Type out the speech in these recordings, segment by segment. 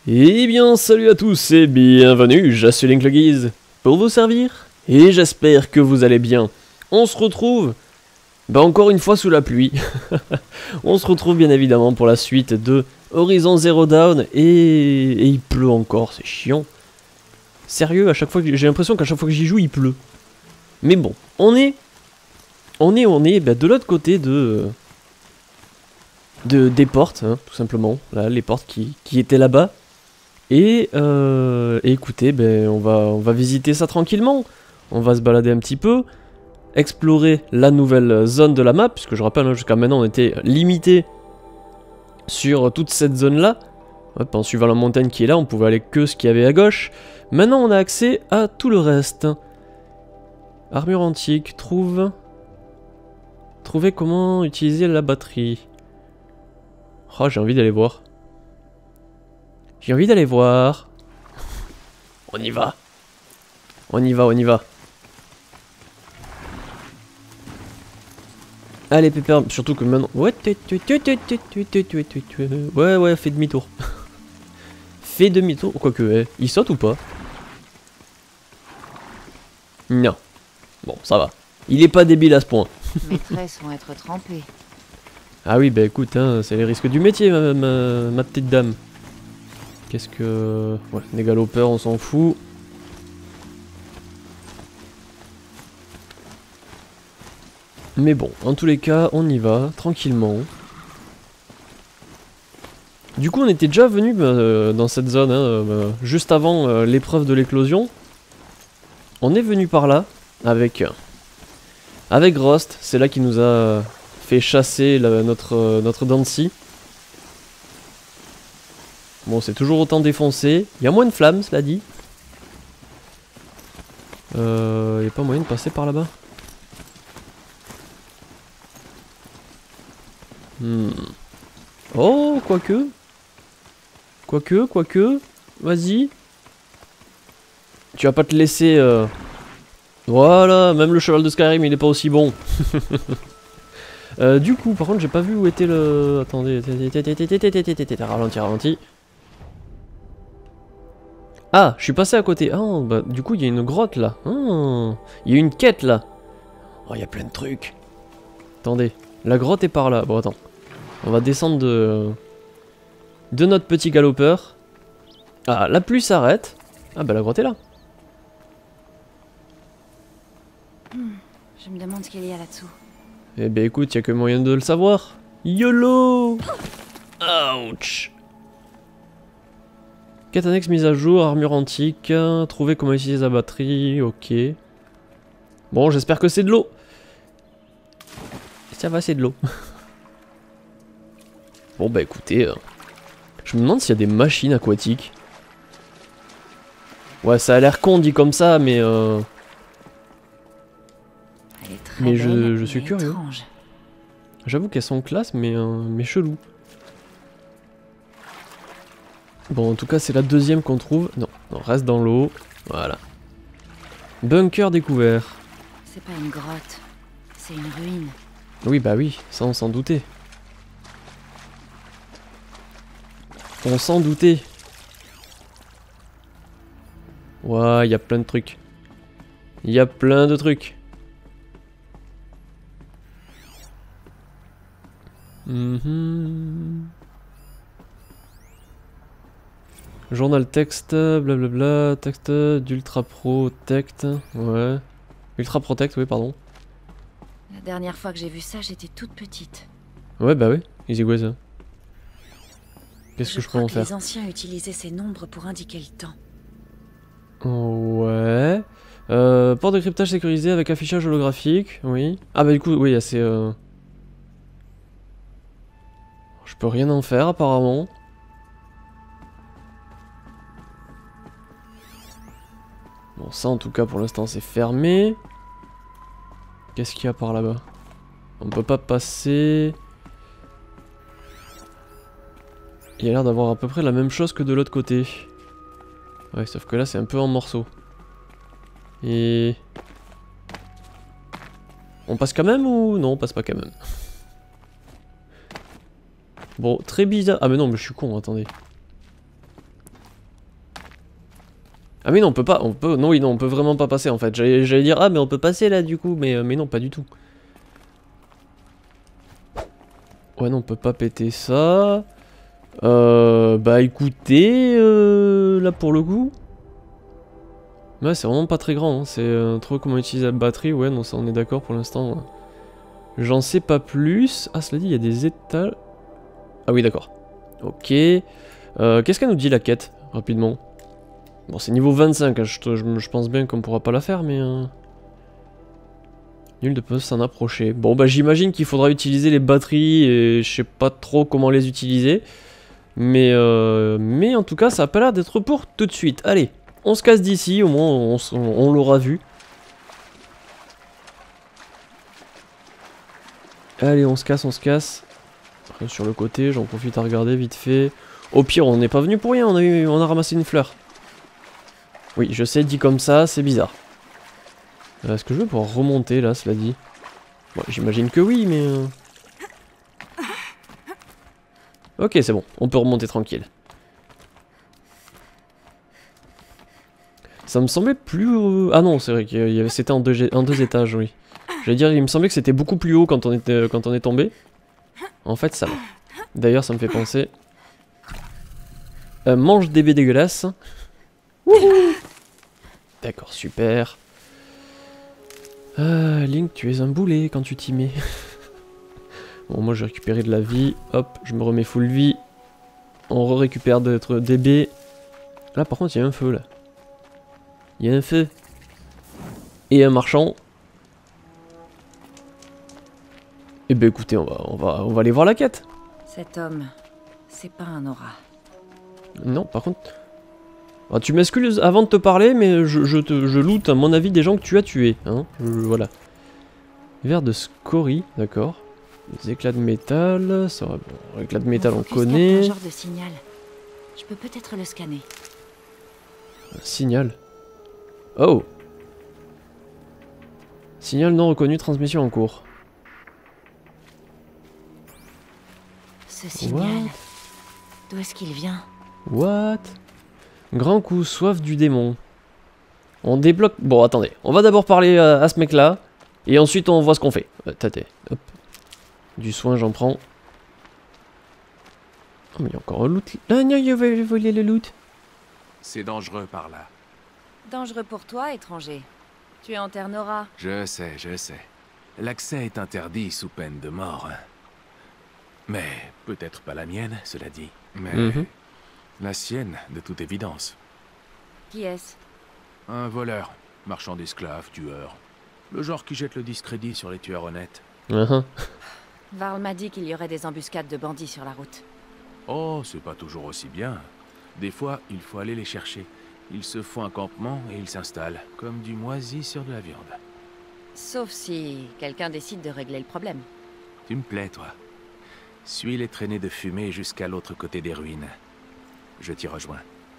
Eh bien, salut à tous et bienvenue, je suis Link le Guise, pour vous servir, et j'espère que vous allez bien. On se retrouve, encore une fois sous la pluie. On se retrouve bien évidemment pour la suite de Horizon Zero Dawn, et il pleut encore, c'est chiant. Sérieux, à chaque fois que j'ai l'impression qu'à chaque fois que j'y joue, il pleut. Mais bon, on est de l'autre côté des portes, hein, tout simplement. Là, les portes qui étaient là-bas. Et écoutez, on va visiter ça tranquillement. On va se balader un petit peu, explorer la nouvelle zone de la map, puisque je rappelle, hein, jusqu'à maintenant on était limité sur toute cette zone-là. En suivant la montagne qui est là, on pouvait aller que ce qu'il y avait à gauche. Maintenant on a accès à tout le reste. Armure antique, trouvez comment utiliser la batterie. Oh, j'ai envie d'aller voir. J'ai envie d'aller voir. On y va. On y va, on y va. Allez, Pépère, surtout que maintenant... Ouais, ouais, fais demi-tour. Fais demi-tour. Quoique, il saute ou pas? Non. Bon, ça va. Il est pas débile à ce point. Mes traits vont être trempés. Ah oui, bah écoute, hein, c'est les risques du métier, ma petite dame. Qu'est-ce que... Ouais, les galopeurs, on s'en fout. Mais bon, en tous les cas, on y va, tranquillement. Du coup, on était déjà venu dans cette zone, hein, juste avant l'épreuve de l'éclosion. On est venu par là, avec Rost. C'est là qu'il nous a fait chasser notre Dancy. Bon, c'est toujours autant défoncé. Il y a moins de flammes, cela dit. Il n'y a pas moyen de passer par là-bas. Oh, quoique. Quoique. Vas-y. Tu vas pas te laisser... Voilà, même le cheval de Skyrim, il est pas aussi bon. Du coup, par contre, j'ai pas vu où était le... Attendez. Ralenti. Ah, je suis passé à côté. Ah, bah, du coup, il y a une grotte, là. Ah, il y a une quête, là. Oh, il y a plein de trucs. Attendez, la grotte est par là. Bon, attends. On va descendre de notre petit galopeur. Ah, la pluie s'arrête. Ah, bah, la grotte est là. Je me demande ce qu'il y a là-dessous. Eh ben écoute, y a que moyen de le savoir. YOLO! Ouch! Quête annexe mise à jour, armure antique, trouver comment utiliser la batterie, ok. Bon, j'espère que c'est de l'eau. Ça va, c'est de l'eau. Bon bah écoutez, je me demande s'il y a des machines aquatiques. Ouais, ça a l'air con dit comme ça, mais je suis curieux. J'avoue qu'elles sont classe, mais chelou. Bon, en tout cas, c'est la deuxième qu'on trouve. Non, reste dans l'eau. Voilà. Bunker découvert. C'est pas une grotte, c'est une ruine. Oui, bah oui, ça on s'en doutait. On s'en doutait. Ouah, y a plein de trucs. Y a plein de trucs. Journal texte, blablabla, texte d'Ultra Protect, ouais. Ultra Protect, oui, pardon. La dernière fois que j'ai vu ça, j'étais toute petite. Ouais, bah oui, easy way ça. Qu'est-ce que je peux en faire? Les anciens utilisaient ces nombres pour indiquer le temps. Ouais. Port de cryptage sécurisé avec affichage holographique, oui. Ah bah du coup, oui, c'est... Je peux rien en faire apparemment. Bon, ça en tout cas pour l'instant c'est fermé. Qu'est-ce qu'il y a par là-bas? On peut pas passer. Il y a l'air d'avoir à peu près la même chose que de l'autre côté. Ouais, sauf que là c'est un peu en morceaux. Et... On passe quand même ou... Non, on passe pas quand même. Bon, très bizarre. Ah mais non, mais je suis con, attendez. Ah mais non, on peut pas, on peut... Non, oui, non, on peut vraiment pas passer en fait. J'allais dire, ah mais on peut passer là du coup, mais non, pas du tout. Ouais, non, on peut pas péter ça. Bah écoutez, là pour le coup... Ouais, c'est vraiment pas très grand, hein. C'est trop comment utiliser la batterie, ouais, non, ça on est d'accord pour l'instant. J'en sais pas plus. Ah, cela dit, il y a des étals... Ah oui, d'accord. Ok. Qu'est-ce qu'elle nous dit la quête, rapidement? Bon, c'est niveau 25, hein, je pense bien qu'on pourra pas la faire, mais... Nul de peut s'en approcher. Bon, bah j'imagine qu'il faudra utiliser les batteries, et je sais pas trop comment les utiliser. Mais en tout cas, ça a pas l'air d'être pour tout de suite. Allez, on se casse d'ici, au moins on l'aura vu. Allez, on se casse, on se casse. Sur le côté, j'en profite à regarder vite fait. Au pire, on n'est pas venu pour rien, on a ramassé une fleur. Oui, je sais, dit comme ça, c'est bizarre. Est-ce que je vais pouvoir remonter là, cela dit? Bon, j'imagine que oui, mais... Ok, c'est bon, on peut remonter tranquille. Ça me semblait plus... Ah non, c'est vrai que c'était en deux étages, oui. J'allais dire, il me semblait que c'était beaucoup plus haut quand on est tombé. En fait, ça va. D'ailleurs, ça me fait penser... mange des baies dégueulasses. D'accord, super. Link, tu es un boulet quand tu t'y mets. Bon, moi j'ai récupéré de la vie. Hop, je me remets full vie. On récupère d'autres DB. Là, par contre, il y a un feu, là. Il y a un feu. Et un marchand. Eh ben écoutez, on va aller voir la quête. Cet homme, c'est pas un aura. Non, par contre... Ah, tu m'excuses avant de te parler, mais je loot à mon avis des gens que tu as tués. Hein, voilà. Verre de scorie, d'accord. Des éclats de métal, ça va bon. Éclats de métal, on connaît. Un genre de signal. Je peux peut-être le scanner. Un signal. Oh. Signal non reconnu, transmission en cours. Ce signal. D'où est-ce qu'il vient? What? Grand coup, soif du démon. On débloque... Bon, attendez. On va d'abord parler à ce mec-là. Et ensuite, on voit ce qu'on fait. Tâtez. Hop. Du soin, j'en prends. Oh, mais il y a encore un loot. Ah non, il va voler le loot. C'est dangereux par là. Dangereux pour toi, étranger. Tu es en Terre Nora. Je sais, je sais. L'accès est interdit sous peine de mort. Mais peut-être pas la mienne, cela dit. Mais la sienne, de toute évidence. Qui est-ce? Un voleur, marchand d'esclaves, tueur. Le genre qui jette le discrédit sur les tueurs honnêtes. Varl m'a dit qu'il y aurait des embuscades de bandits sur la route. Oh, c'est pas toujours aussi bien. Des fois, il faut aller les chercher. Ils se font un campement et ils s'installent, comme du moisi sur de la viande. Sauf si quelqu'un décide de régler le problème. Tu me plais, toi. Suis les traînées de fumée jusqu'à l'autre côté des ruines. Je t'y rejoins.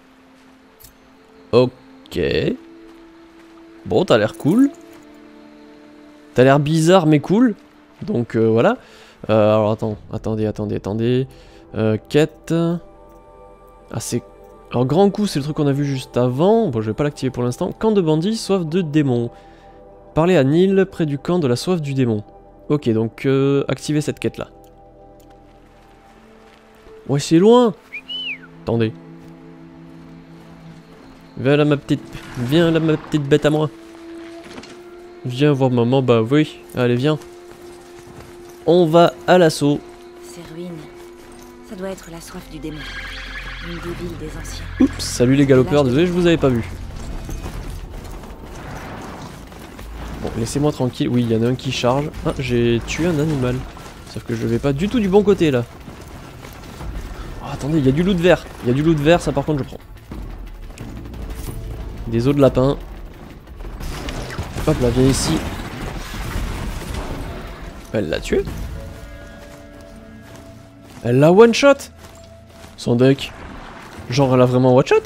Ok. Bon, t'as l'air cool. T'as l'air bizarre mais cool. Donc voilà. Alors attendez. Quête. Ah c'est... Alors grand coup c'est le truc qu'on a vu juste avant. Bon je vais pas l'activer pour l'instant. Camp de bandits, soif de démons. Parlez à Neil près du camp de la soif du démon. Ok donc activez cette quête là. Ouais c'est loin. Attendez. Viens là ma petite bête à moi. Viens voir maman, bah oui, allez viens. On va à l'assaut. Ces ruines, ça doit être la soif du démon. Une des villes des anciens. Oups, salut les galopeurs, désolé je vous avais pas vu. Bon, laissez-moi tranquille, oui il y en a un qui charge. Ah, j'ai tué un animal. Sauf que je vais pas du tout du bon côté là. Oh, attendez, il y a du loot vert. Il y a du loot vert, ça par contre je prends. Des os de lapin. Hop là, viens ici. Elle l'a tué. Elle l'a one shot. Son deck. Genre elle a vraiment one shot.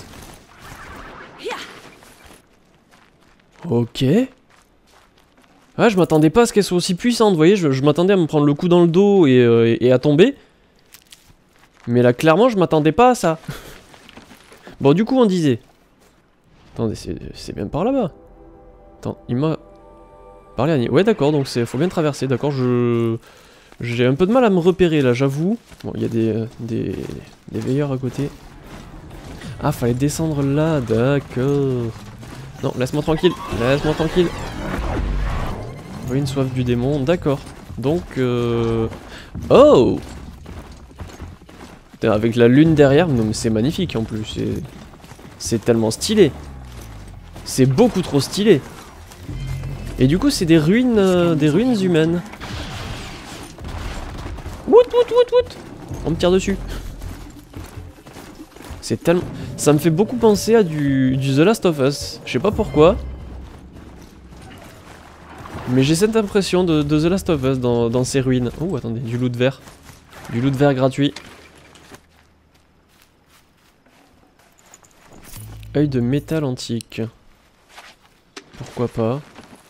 Ok. Ah je m'attendais pas à ce qu'elle soit aussi puissante, vous voyez, je m'attendais à me prendre le coup dans le dos et à tomber. Mais là clairement je m'attendais pas à ça. Bon du coup on disait. Attendez, c'est bien par là-bas. Attends, il m'a parlé à Niel. Ouais, d'accord, donc faut bien traverser, d'accord, j'ai un peu de mal à me repérer là, j'avoue. Bon, il y a des veilleurs à côté. Ah, fallait descendre là, d'accord. Non, laisse-moi tranquille, laisse-moi tranquille. Oui, une soif du démon, d'accord. Donc, oh! Putain, avec la lune derrière, c'est magnifique en plus. C'est tellement stylé. C'est beaucoup trop stylé. Et du coup, c'est des ruines humaines. Wout. On me tire dessus. C'est tellement... Ça me fait beaucoup penser à du The Last of Us. Je sais pas pourquoi. Mais j'ai cette impression de The Last of Us dans ces ruines. Oh, attendez, du loot vert. Du loot vert gratuit. Œil de métal antique. Pourquoi pas.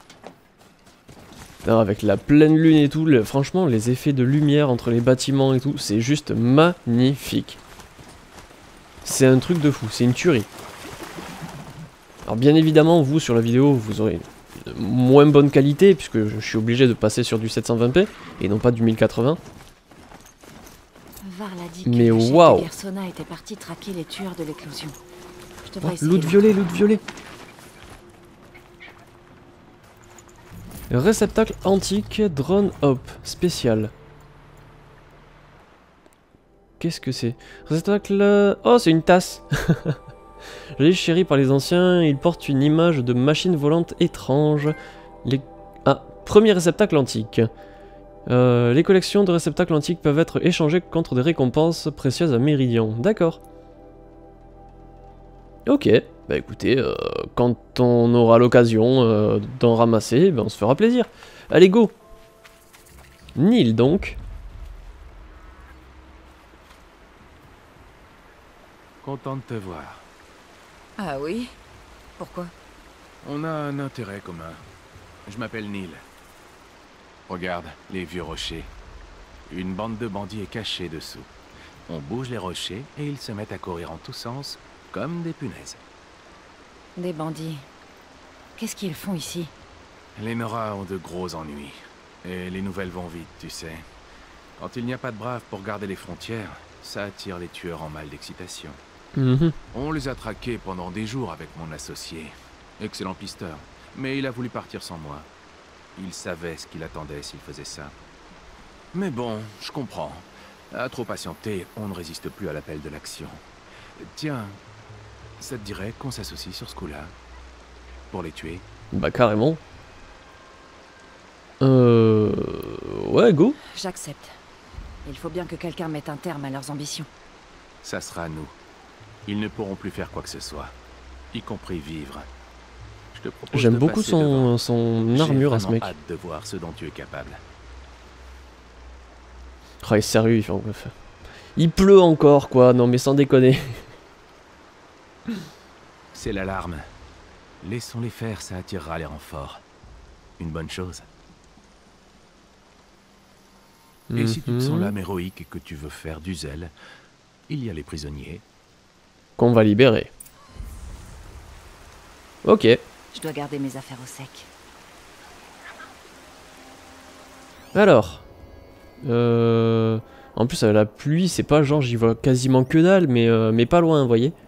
Non, avec la pleine lune et tout, franchement, les effets de lumière entre les bâtiments et tout, c'est juste magnifique. C'est un truc de fou, c'est une tuerie. Alors bien évidemment, vous, sur la vidéo, vous aurez une moins bonne qualité, puisque je suis obligé de passer sur du 720p, et non pas du 1080. Mais waouh! était parti traquer les tueurs de l'éclosion. Oh, loot violet, loot violet. Réceptacle antique, drone hop, spécial. Qu'est-ce que c'est? Réceptacle... Oh, c'est une tasse. Joli chéri par les anciens, il porte une image de machine volante étrange. Ah, premier réceptacle antique. Les collections de réceptacles antiques peuvent être échangées contre des récompenses précieuses à Méridian. D'accord. Ok, bah écoutez, quand on aura l'occasion d'en ramasser, bah on se fera plaisir. Allez, go! Nil donc. Content de te voir. Ah oui? Pourquoi? On a un intérêt commun. Je m'appelle Neil. Regarde, les vieux rochers. Une bande de bandits est cachée dessous. On bouge les rochers et ils se mettent à courir en tous sens, comme des punaises. Des bandits. Qu'est-ce qu'ils font ici? Les Nora ont de gros ennuis. Et les nouvelles vont vite, tu sais. Quand il n'y a pas de braves pour garder les frontières, ça attire les tueurs en mal d'excitation. On les a traqués pendant des jours avec mon associé. Excellent pisteur. Mais il a voulu partir sans moi. Il savait ce qu'il attendait s'il faisait ça. Mais bon, je comprends. À trop patienter, on ne résiste plus à l'appel de l'action. Tiens, ça te dirait qu'on s'associe sur ce coup-là? Pour les tuer? Bah carrément. Ouais, go. J'accepte. Il faut bien que quelqu'un mette un terme à leurs ambitions. Ça sera nous. Ils ne pourront plus faire quoi que ce soit. Y compris vivre. J'aime beaucoup son armure à ce mec. J'ai hâte de voir ce dont tu es capable. Oh, il est sérieux, il pleut encore, quoi. Non, mais sans déconner. C'est l'alarme. Laissons-les faire, ça attirera les renforts. Une bonne chose. Et si tu te sens l'âme héroïque et que tu veux faire du zèle, il y a les prisonniers. Qu'on va libérer. Ok. Je dois garder mes affaires au sec. Alors. En plus, la pluie, c'est pas genre j'y vois quasiment que dalle, mais pas loin, vous voyez.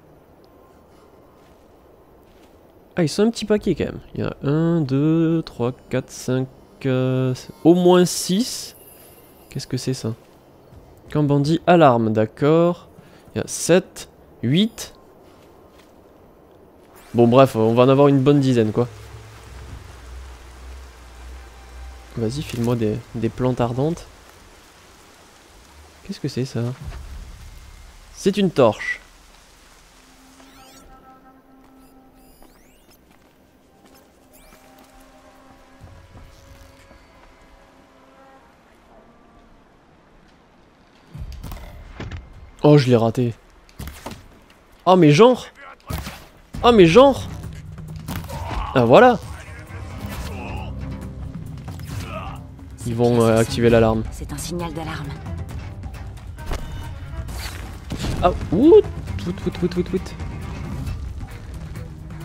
Ah, ils sont un petit paquet quand même. Il y en a 1, 2, 3, 4, 5, au moins 6. Qu'est-ce que c'est ça? Camp bandit, alarme, d'accord. Il y a 7, 8. Bon, bref, on va en avoir une bonne dizaine, quoi. Vas-y, file-moi des plantes ardentes. Qu'est-ce que c'est ça? C'est une torche. Oh, je l'ai raté. Oh, mais genre. Oh, mais genre. Ah, voilà. Ils vont activer l'alarme. C'est un signal d'alarme. Ah, wout.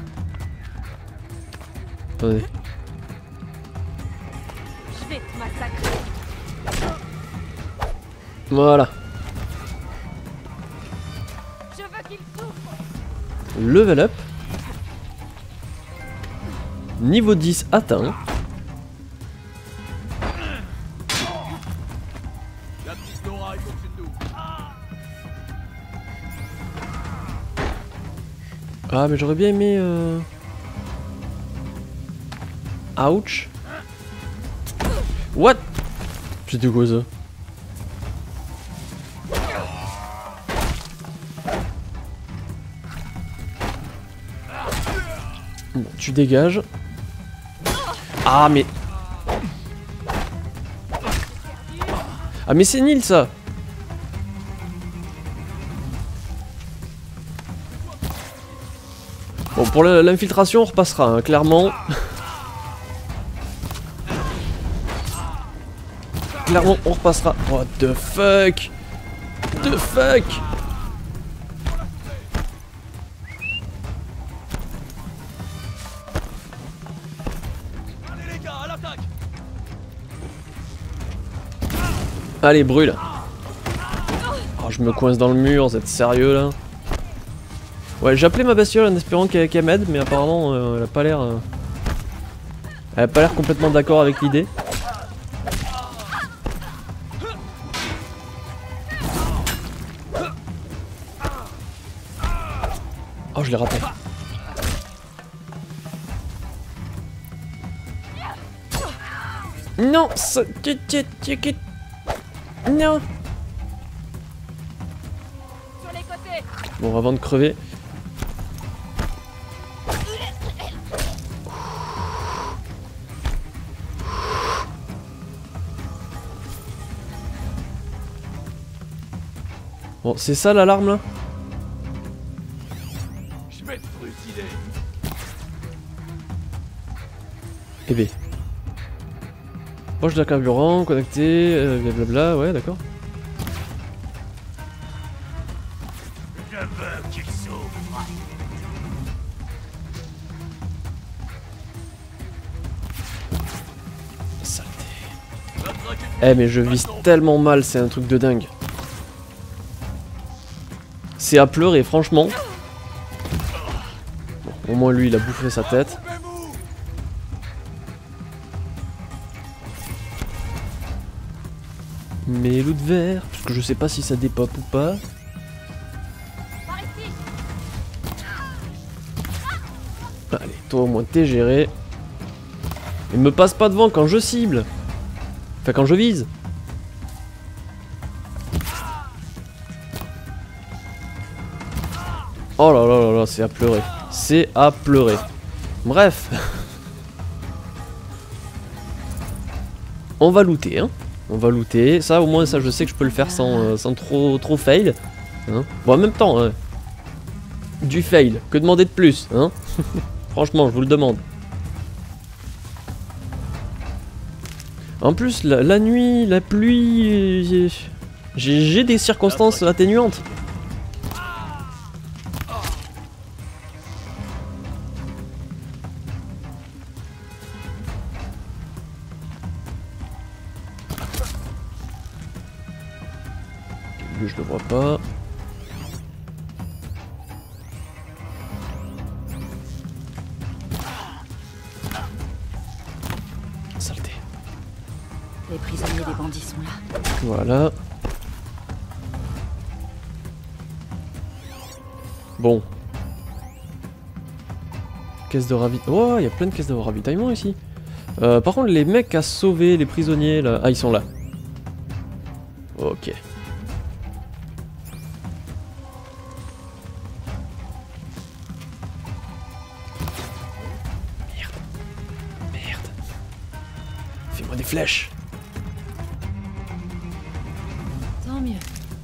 Attendez. Je vais te massacrer. Voilà. Je veux qu'il souffre. Level up. Niveau 10 atteint. La petite Nora est au-dessus de nous. Ah mais j'aurais bien aimé Ouch. What? C'était quoi ça? Bon, tu dégages. Ah mais... Ah mais c'est nul ça. Bon pour l'infiltration on repassera hein, clairement. Clairement on repassera. What the fuck? The fuck? Allez les gars, à l'attaque. Allez brûle. Oh je me coince dans le mur, vous êtes sérieux là? Ouais j'ai appelé ma bestiole en espérant qu'elle m'aide mais apparemment elle a pas l'air... Elle a pas l'air complètement d'accord avec l'idée. Oh je l'ai raté. Non, ça... Non. Sur les côtés. Bon avant de crever. Bon c'est ça l'alarme là? Je vais te trucider. Eh B. Poche de carburant, connecté, blablabla, ouais d'accord. Je veux qu'il souffre. Saleté. Eh mais je vise tellement mal, c'est un truc de dingue. C'est à pleurer franchement. Bon, au moins lui il a bouffé sa tête. Mais loup de verre, parce que je sais pas si ça dépop ou pas. Par ici. Allez, toi au moins t'es géré. Et me passe pas devant quand je cible. Enfin quand je vise. Oh là là là là, c'est à pleurer. C'est à pleurer. Bref. On va looter, hein. On va looter. Ça, au moins, ça, je sais que je peux le faire sans trop fail. Hein. Bon, en même temps, hein, du fail. Que demander de plus, hein. Franchement, je vous le demande. En plus, la nuit, la pluie... J'ai des circonstances atténuantes. Lui, je le vois pas. Saleté. Les prisonniers des bandits sont là. Voilà. Bon. Caisse de ravitaillement. Oh, il y a plein de caisses de ravitaillement ici. Par contre, les mecs à sauver, les prisonniers là. Ah, ils sont là. Ok. Merde. Fais-moi des flèches. Tant mieux.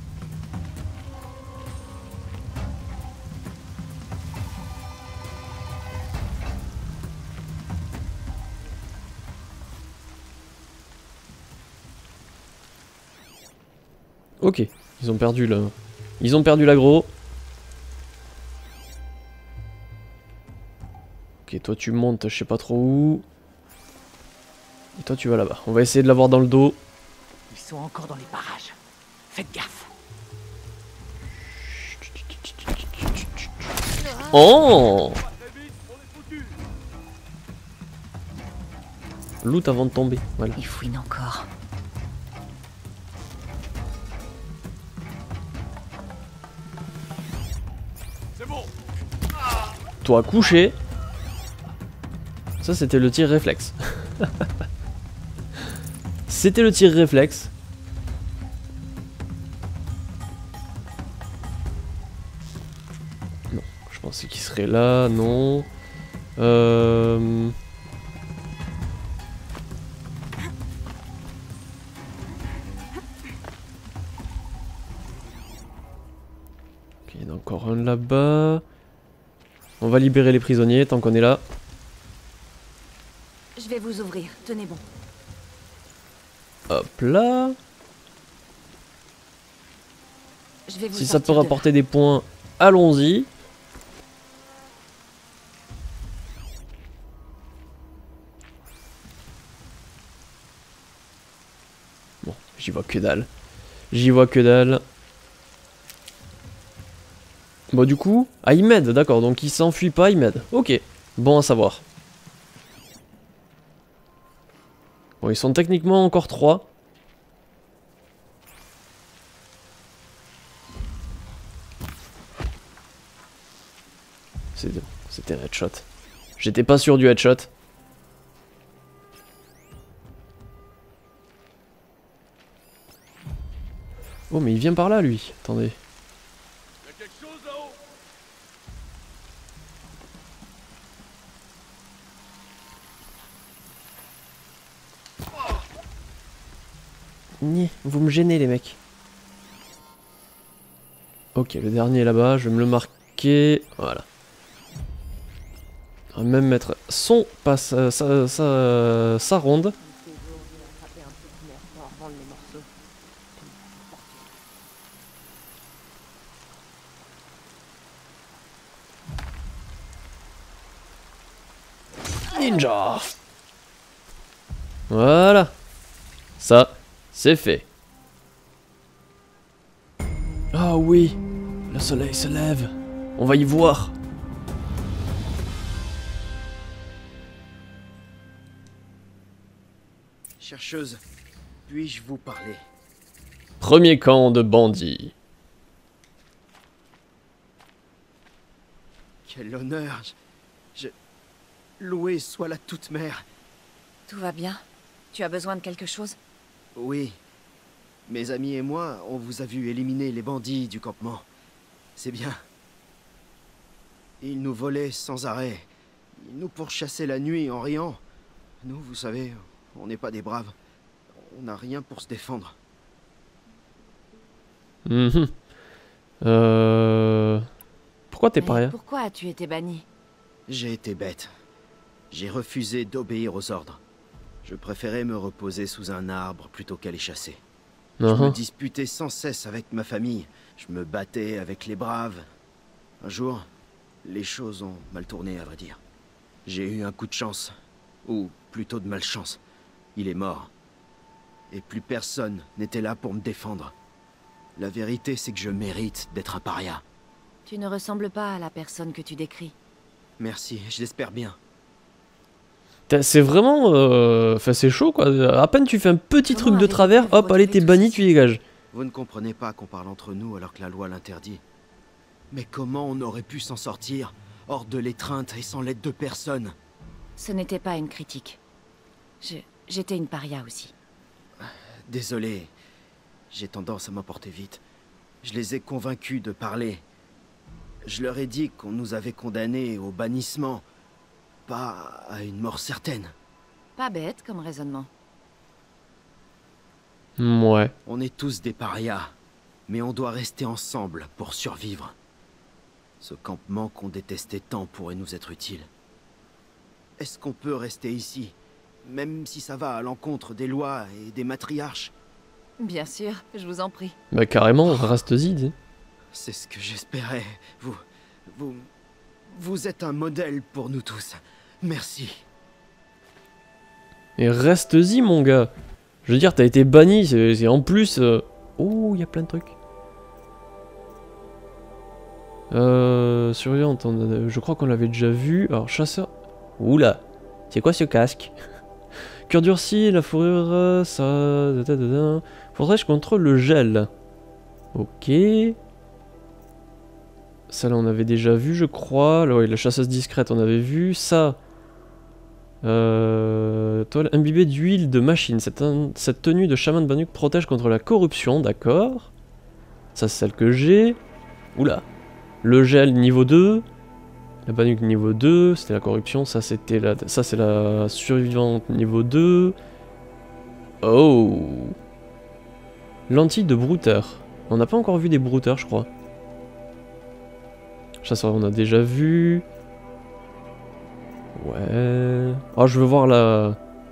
Ok, ils ont perdu le... Ils ont perdu l'aggro. Ok, toi tu montes, je sais pas trop où. Et toi tu vas là-bas. On va essayer de l'avoir dans le dos. Ils sont encore dans les parages. Faites gaffe. Oh! Très vite, on est foutus. Loot avant de tomber, voilà. Ils fouinent encore. C'est bon. Toi couché. Ça c'était le tir réflexe. C'était le tir réflexe. Non, je pensais qu'il serait là, non. Ok, il y en a encore un là-bas. On va libérer les prisonniers tant qu'on est là. Je vais vous ouvrir, tenez bon. Hop là. Je vais vous Si ça sortir peut de là. rapporter des points, allons-y. Bon, j'y vois que dalle. J'y vois que dalle. Bon du coup, ah il m'aide, d'accord, donc il s'enfuit pas, il m'aide. Ok, bon à savoir. Bon, ils sont techniquement encore 3. C'était un headshot. J'étais pas sûr du headshot. Oh mais il vient par là lui, attendez. Y a quelque chose là-haut. Vous me gênez les mecs. Ok, le dernier est là-bas, je vais me le marquer. Voilà. On va même mettre son passe, sa ronde. Ninja. Voilà. Ça, c'est fait. Ah oui, le soleil se lève. On va y voir. Chercheuse, puis-je vous parler? Premier camp de bandits. Quel honneur! Loué soit la toute-mère. Tout va bien? Tu as besoin de quelque chose? Oui. Mes amis et moi, on vous a vu éliminer les bandits du campement. C'est bien. Ils nous volaient sans arrêt. Ils nous pourchassaient la nuit en riant. Nous, vous savez, on n'est pas des braves. On n'a rien pour se défendre. Mhm. Pourquoi t'es Mais paria? pourquoi as-tu été banni? J'ai été bête. J'ai refusé d'obéir aux ordres. Je préférais me reposer sous un arbre plutôt qu'aller chasser. Je me disputais sans cesse avec ma famille. Je me battais avec les braves. Un jour, les choses ont mal tourné, à vrai dire. J'ai eu un coup de chance. Ou plutôt de malchance. Il est mort. Et plus personne n'était là pour me défendre. La vérité, c'est que je mérite d'être un paria. Tu ne ressembles pas à la personne que tu décris. Merci, je l'espère bien. C'est vraiment... Enfin, c'est chaud, quoi. À peine tu fais un petit Comment truc de avez-vous travers, pu hop, allez, retrouver t'es tout banni, ceci? tu dégages. Vous ne comprenez pas qu'on parle entre nous alors que la loi l'interdit. Mais comment on aurait pu s'en sortir, hors de l'étreinte et sans l'aide de personne? Ce n'était pas une critique. J'étais une paria aussi. Désolé, j'ai tendance à m'emporter vite. Je les ai convaincus de parler. Je leur ai dit qu'on nous avait condamnés au bannissement, pas à une mort certaine. Pas bête comme raisonnement. Ouais. On est tous des parias, mais on doit rester ensemble pour survivre. Ce campement qu'on détestait tant pourrait nous être utile. Est-ce qu'on peut rester ici, même si ça va à l'encontre des lois et des matriarches? Bien sûr, je vous en prie. Bah carrément, reste-y, dis. C'est ce que j'espérais. Vous êtes un modèle pour nous tous. Merci. Et reste-y, mon gars. Je veux dire, t'as été banni, c'est en plus... Oh, il y a plein de trucs. Surveillante, je crois qu'on l'avait déjà vu. Alors, chasseur... Oula, c'est quoi ce casque? Cœur durci, la fourrure, ça... Faudrait que je contrôle le gel. Ok. Ça là on avait déjà vu je crois. Là, ouais, la chasseuse discrète on avait vu. Ça. Toile imbibée d'huile de machine. Cette tenue de chaman de Banuk protège contre la corruption, d'accord. Ça c'est celle que j'ai. Oula. Le gel niveau 2. La Banuk niveau 2. C'était la corruption. Ça c'était la. Ça c'est la survivante niveau 2. Oh. Lentille de brouteur. On n'a pas encore vu des brouteurs je crois. Chasseur on a déjà vu. Ouais. Oh je veux voir la...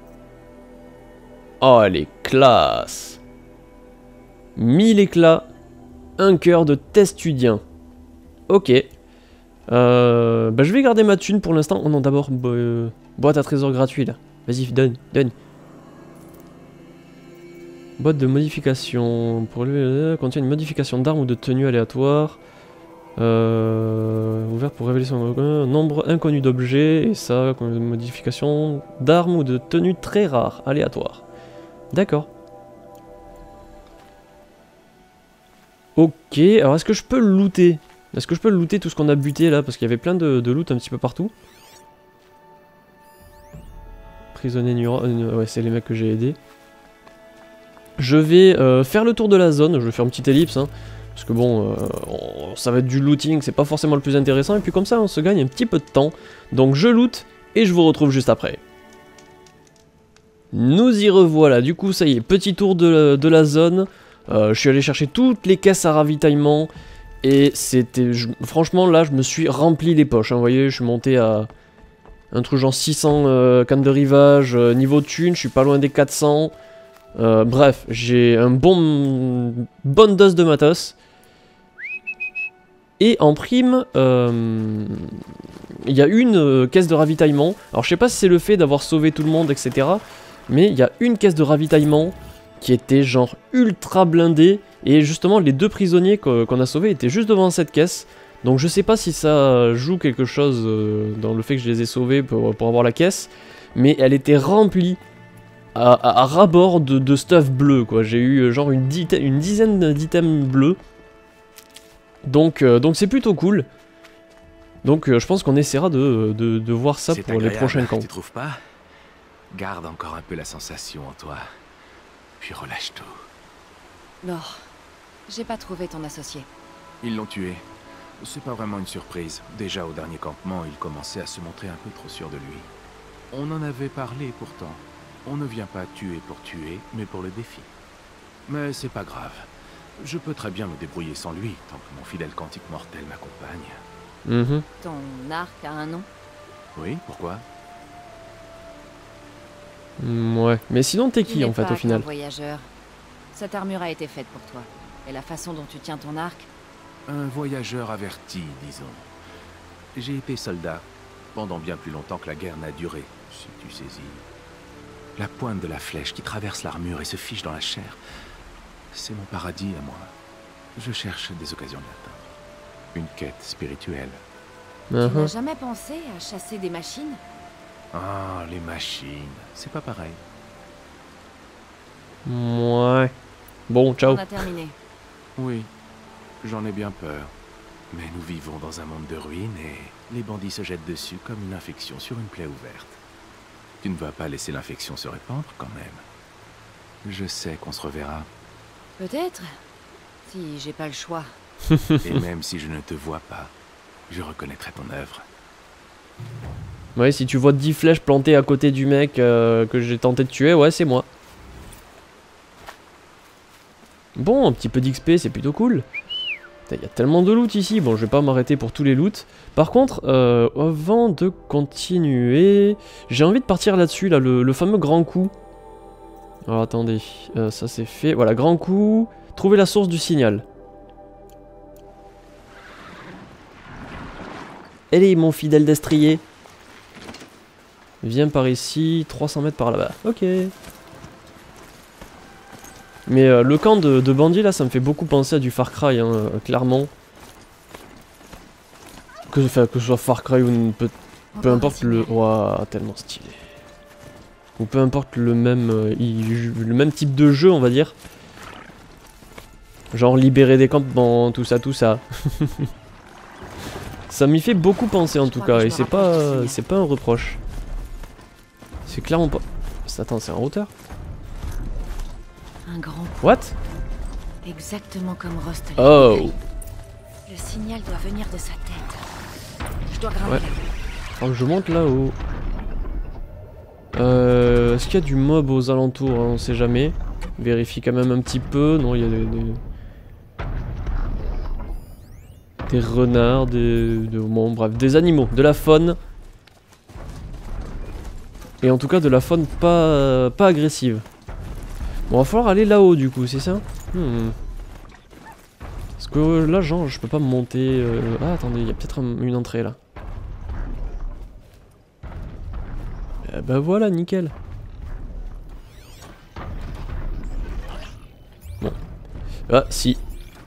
Oh elle est classe. 1000 éclats. Un cœur de testudien. Ok. Bah je vais garder ma thune pour l'instant. Oh non d'abord boîte à trésor gratuit là. Vas-y donne. Boîte de modification. Pour lui contient une modification d'armes ou de tenue aléatoire. Ouvert pour révéler son nombre inconnu d'objets. Et ça, modification d'armes ou de tenue très rare, aléatoire. D'accord. Ok, alors est-ce que je peux looter? Est-ce que je peux looter tout ce qu'on a buté là? Parce qu'il y avait plein de loot un petit peu partout. Prisonnier ouais, c'est les mecs que j'ai aidés. Je vais faire le tour de la zone. Je vais faire une petite ellipse. Hein. Parce que bon, ça va être du looting, c'est pas forcément le plus intéressant, et puis comme ça on se gagne un petit peu de temps. Donc je loot, et je vous retrouve juste après. Nous y revoilà, du coup ça y est, petit tour de la zone. Je suis allé chercher toutes les caisses à ravitaillement, et c'était... Franchement là je me suis rempli les poches, hein, vous voyez, je suis monté à un truc genre 600 cannes de rivage, niveau thune, je suis pas loin des 400. Bref, j'ai un bonne dose de matos. Et en prime, il y a une caisse de ravitaillement. Alors je sais pas si c'est le fait d'avoir sauvé tout le monde, etc. Mais il y a une caisse de ravitaillement qui était genre ultra blindée. Et justement les deux prisonniers qu'on a sauvés étaient juste devant cette caisse. Donc je sais pas si ça joue quelque chose dans le fait que je les ai sauvés pour avoir la caisse. Mais elle était remplie à ras-bord de stuff bleu quoi. J'ai eu genre une dizaine d'items bleus. Donc c'est plutôt cool. Donc je pense qu'on essaiera de voir ça pour les prochains camps. Tu trouves pas? Garde encore un peu la sensation en toi. Puis relâche tout. Non, j'ai pas trouvé ton associé. Ils l'ont tué. C'est pas vraiment une surprise. Déjà au dernier campement, il commençait à se montrer un peu trop sûr de lui. On en avait parlé pourtant. On ne vient pas tuer pour tuer, mais pour le défi. Mais c'est pas grave. Je peux très bien me débrouiller sans lui, tant que mon fidèle cantique mortel m'accompagne. Ton arc a un nom? Oui, pourquoi? Ouais, mais sinon t'es qui en fait au final? Voyageur. Cette armure a été faite pour toi. Et la façon dont tu tiens ton arc? Un voyageur averti, disons. J'ai été soldat, pendant bien plus longtemps que la guerre n'a duré, si tu saisis. La pointe de la flèche qui traverse l'armure et se fiche dans la chair, c'est mon paradis à moi. Je cherche des occasions de l'atteindre. Une quête spirituelle. Tu n'as jamais pensé à chasser des machines? Ah, les machines, c'est pas pareil. Ouais. Bon, ciao. On a terminé. Oui, j'en ai bien peur. Mais nous vivons dans un monde de ruines et les bandits se jettent dessus comme une infection sur une plaie ouverte. Tu ne vas pas laisser l'infection se répandre quand même. Je sais qu'on se reverra. Peut-être. Si j'ai pas le choix. Et même si je ne te vois pas, je reconnaîtrai ton œuvre. Ouais, si tu vois 10 flèches plantées à côté du mec que j'ai tenté de tuer, ouais, c'est moi. Bon, un petit peu d'XP, c'est plutôt cool. Il y a tellement de loot ici. Bon, je vais pas m'arrêter pour tous les loots. Par contre, avant de continuer, j'ai envie de partir là-dessus, là, le fameux grand coup. Alors attendez, ça c'est fait. Voilà, grand coup. Trouver la source du signal. Elle est mon fidèle destrier. Viens par ici, 300 mètres par là-bas. Ok. Mais le camp de bandits là, ça me fait beaucoup penser à du Far Cry, hein, clairement. Que ce soit Far Cry ou peu importe le... Waouh, tellement stylé. Ou peu importe le même type de jeu, on va dire. Genre libérer des campements, tout ça, tout ça. Ça m'y fait beaucoup penser en tout cas, et c'est pas un reproche. C'est clairement pas... Attends, c'est un routeur? Un grand coup. What? Exactement comme Rust. Oh. Le signal doit venir de sa tête. Je dois grimper. Ouais. Alors je monte là-haut. Est-ce qu'il y a du mob aux alentours, hein, on sait jamais. Vérifie quand même un petit peu. Non, il y a des renards, bon, bref, des animaux, de la faune. Et en tout cas de la faune pas agressive. Bon, va falloir aller là-haut du coup, c'est ça? Parce que là, genre, je peux pas me monter... Ah, attendez, il y a peut-être une entrée là. Bah voilà, nickel. Bon. Ah, si.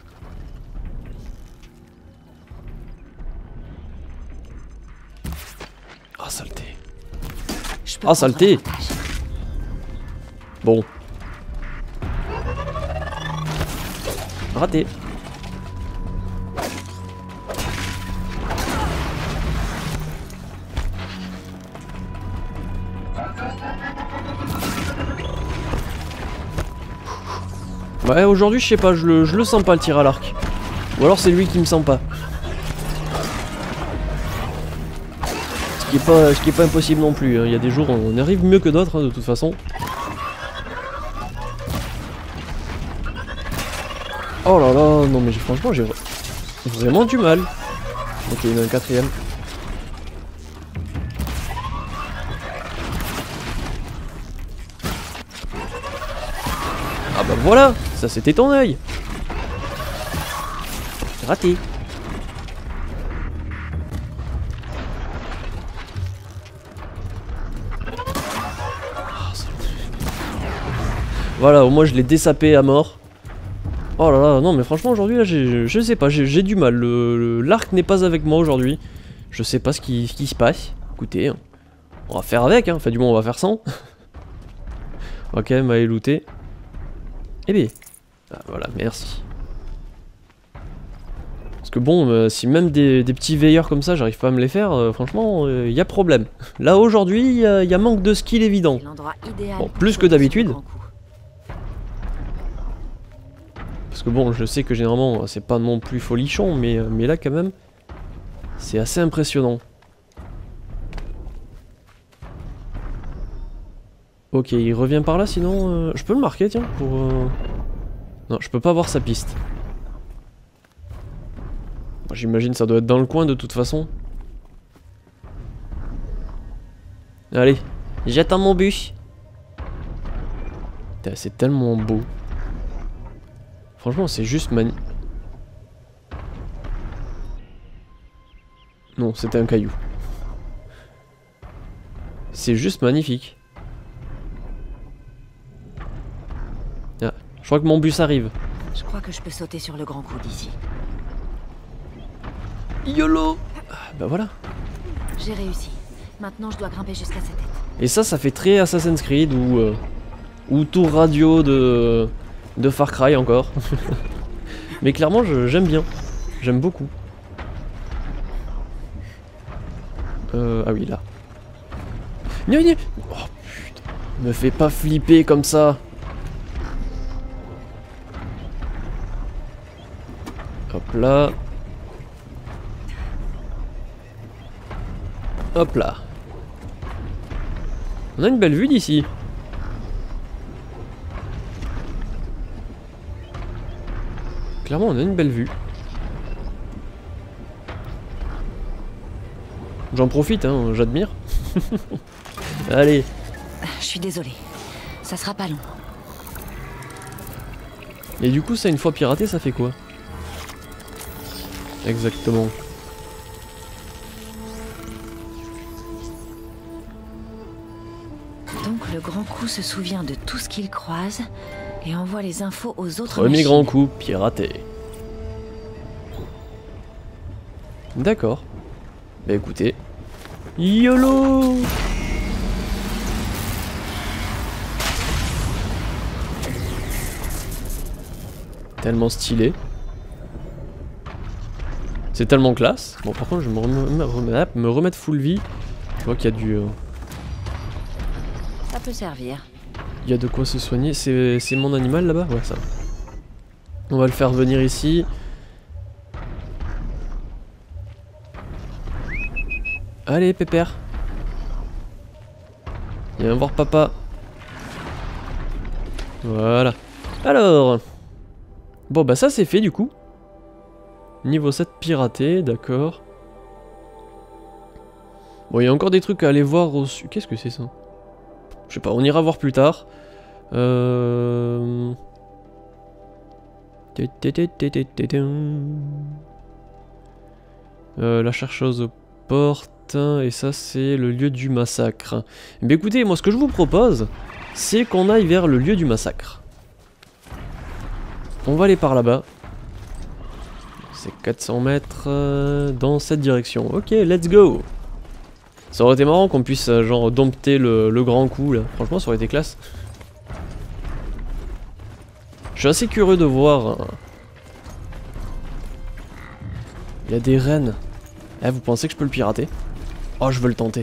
Ah, saleté. Ah, saleté. Bon. Raté. Ouais, aujourd'hui, je sais pas, je le sens pas le tir à l'arc. Ou alors c'est lui qui me sent pas. Ce qui est pas impossible non plus, hein. Il y a des jours où on arrive mieux que d'autres, hein, de toute façon. Oh là là, non mais franchement j'ai vraiment du mal. Ok, il y en a un quatrième. Ah bah voilà, ça c'était ton œil. Raté. Voilà, au moins je l'ai désapé à mort. Oh là là, non mais franchement aujourd'hui là, je sais pas, j'ai du mal. L'arc n'est pas avec moi aujourd'hui. Je sais pas ce qui se passe. Écoutez, on va faire avec, hein. Enfin du moins on va faire sans. Ok, m'a looté. Eh bien, ah, voilà, merci. Parce que bon, si même des petits veilleurs comme ça, j'arrive pas à me les faire, franchement, il y a problème. Là aujourd'hui, il y a manque de skill évident. Bon, plus que d'habitude. Parce que bon, je sais que généralement, c'est pas non plus folichon, mais là quand même, c'est assez impressionnant. Ok, il revient par là, sinon... je peux le marquer, tiens, pour... Non, je peux pas voir sa piste. J'imagine ça doit être dans le coin de toute façon. Allez, j'attends mon bus. C'est tellement beau. Franchement, c'est juste magnifique. Non, c'était un caillou. C'est juste magnifique. Ah, je crois que mon bus arrive. Je crois que je peux sauter sur le grand coup d'ici. YOLO! Bah voilà. J'ai réussi. Maintenant, je dois grimper jusqu'à sa tête. Et ça fait très Assassin's Creed ou tour radio de Far Cry encore. Mais clairement, j'aime bien. J'aime beaucoup. Ah oui, là. Oh putain. Me fais pas flipper comme ça. Hop là. Hop là. On a une belle vue d'ici. Clairement, on a une belle vue. J'en profite, hein, j'admire. Allez. Je suis désolé. Ça sera pas long. Et du coup, ça, une fois piraté, ça fait quoi? Exactement. coup se souvient de tout ce qu'il croise et envoie les infos aux autres Premier machines. grand coup, piraté. D'accord. Bah écoutez. YOLO! Tellement stylé. C'est tellement classe. Bon, par contre, je vais me remettre full vie. Je vois qu'il y a du... Ça peut servir. Il y a de quoi se soigner. C'est mon animal là-bas? Ouais, ça. On va le faire venir ici. Allez, pépère. Viens voir papa. Voilà. Alors. Bon, bah ça c'est fait du coup. Niveau 7 piraté, d'accord. Bon, il y a encore des trucs à aller voir au sud. Qu'est-ce que c'est ça? Je sais pas, on ira voir plus tard. La chercheuse aux portes. Et ça, c'est le lieu du massacre. Mais écoutez, moi, ce que je vous propose, c'est qu'on aille vers le lieu du massacre. On va aller par là-bas. C'est 400 mètres dans cette direction. Ok, let's go. Ça aurait été marrant qu'on puisse genre dompter le grand coup là. Franchement, ça aurait été classe. Je suis assez curieux de voir. Il y a des rennes. Eh, vous pensez que je peux le pirater? Oh, je veux le tenter.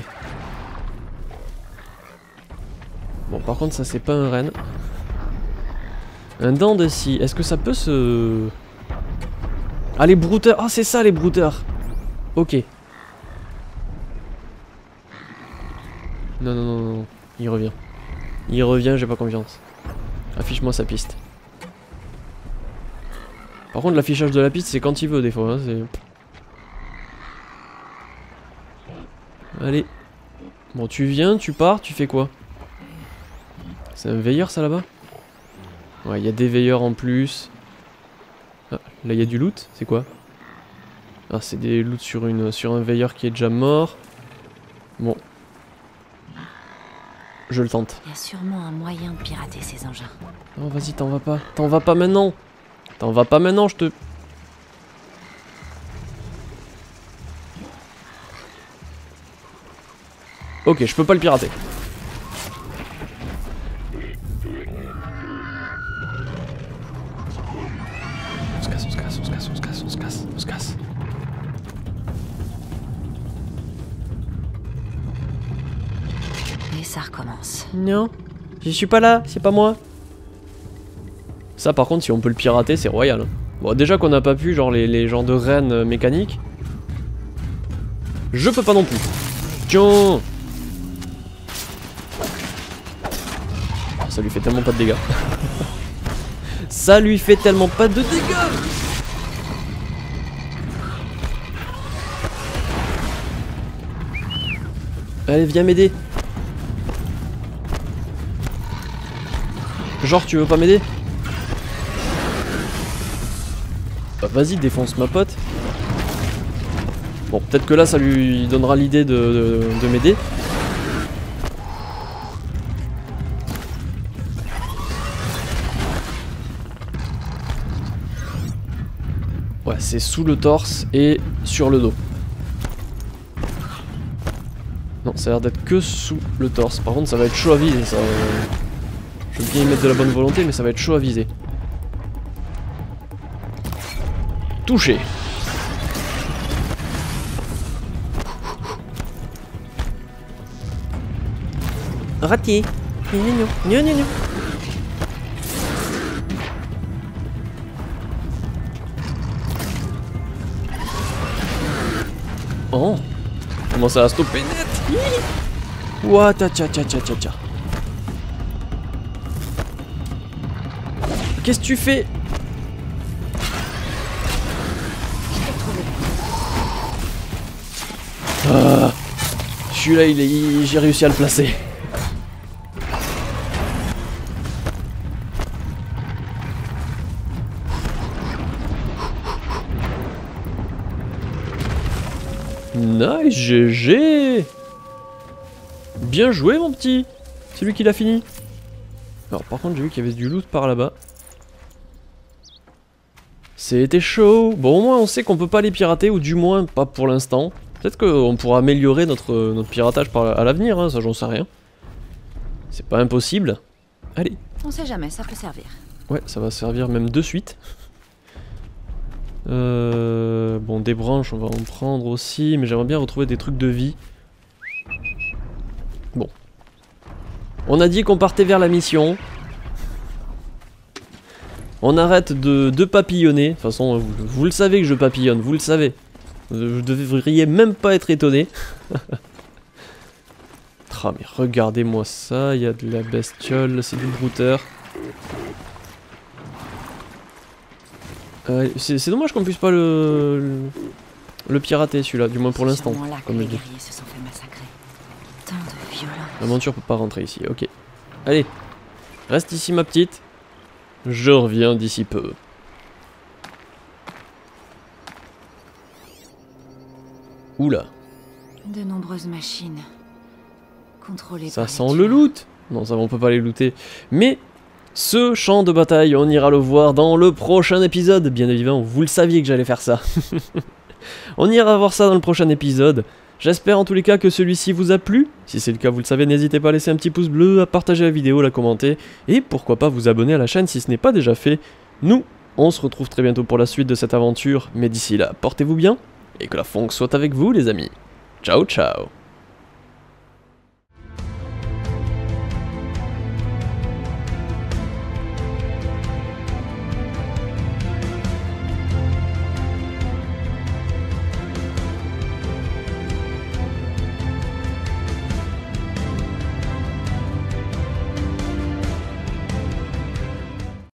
Bon, par contre, ça c'est pas un renne. Un dent de scie. Est-ce que ça peut se... Ah, les brouteurs. Ah, c'est ça les brouteurs. Ok. Non, non, non, non. Il revient. Il revient, j'ai pas confiance. Affiche-moi sa piste. Par contre, l'affichage de la piste, c'est quand il veut des fois. Hein, c'est... Allez. Bon, tu viens, tu pars, tu fais quoi? C'est un veilleur ça là-bas? Ouais, il y a des veilleurs en plus. Ah, là il y a du loot, c'est quoi? Ah, c'est des loots sur un veilleur qui est déjà mort. Bon. Je le tente. Il y a sûrement un moyen de pirater ces engins. Non, vas-y, t'en vas pas. T'en vas pas maintenant. T'en vas pas maintenant, je te... Ok, je peux pas le pirater. On se casse, on se casse, on se casse, on se casse, on se casse, on se casse. Et ça recommence. Non, je suis pas là, c'est pas moi. Ça par contre, si on peut le pirater, c'est royal. Bon, déjà qu'on n'a pas pu, genre les genres de rennes mécaniques. Je peux pas non plus. Tiens. Ça lui fait tellement pas de dégâts. Ça lui fait tellement pas de dégâts. Allez, viens m'aider. Genre, tu veux pas m'aider? Bah, vas-y, défonce ma pote. Bon, peut-être que là, ça lui donnera l'idée de m'aider. Ouais, c'est sous le torse et sur le dos. Non, ça a l'air d'être que sous le torse. Par contre, ça va être chaud à viser, ça. Je veux bien y mettre de la bonne volonté, mais ça va être chaud à viser. Touché. Raté. Gna, gna, gna. Oh, comment ça a stoppé net? Ouah, tcha tcha tcha tcha tcha. Qu'est-ce que tu fais? Ah, celui-là, j'ai réussi à le placer. Nice, GG. Bien joué mon petit. C'est lui qui l'a fini. Alors par contre j'ai vu qu'il y avait du loot par là-bas. C'était chaud. Bon au moins on sait qu'on peut pas les pirater, ou du moins pas pour l'instant. Peut-être qu'on pourra améliorer notre piratage à l'avenir, hein, ça j'en sais rien. C'est pas impossible. Allez. On sait jamais, ça peut servir. Ouais, ça va servir même de suite. Bon, des branches, on va en prendre aussi, mais j'aimerais bien retrouver des trucs de vie. Bon. On a dit qu'on partait vers la mission. On arrête de papillonner. De toute façon, vous le savez que je papillonne, vous le savez. Vous devriez même pas être étonné. Ah, mais regardez-moi ça, il y a de la bestiole, c'est du brouteur. C'est dommage qu'on puisse pas le pirater celui-là, du moins pour l'instant. Comme je dis. L'aventure peut pas rentrer ici, ok. Allez, reste ici ma petite. Je reviens d'ici peu. Oula. De nombreuses machines. Contrôlées ça sent le loot. Non, ça on peut pas les looter. Mais ce champ de bataille, on ira le voir dans le prochain épisode. Bien évidemment, vous le saviez que j'allais faire ça. On ira voir ça dans le prochain épisode. J'espère en tous les cas que celui-ci vous a plu. Si c'est le cas, vous le savez, n'hésitez pas à laisser un petit pouce bleu, à partager la vidéo, la commenter. Et pourquoi pas vous abonner à la chaîne si ce n'est pas déjà fait. Nous, on se retrouve très bientôt pour la suite de cette aventure. Mais d'ici là, portez-vous bien. Et que la funk soit avec vous les amis. Ciao ciao.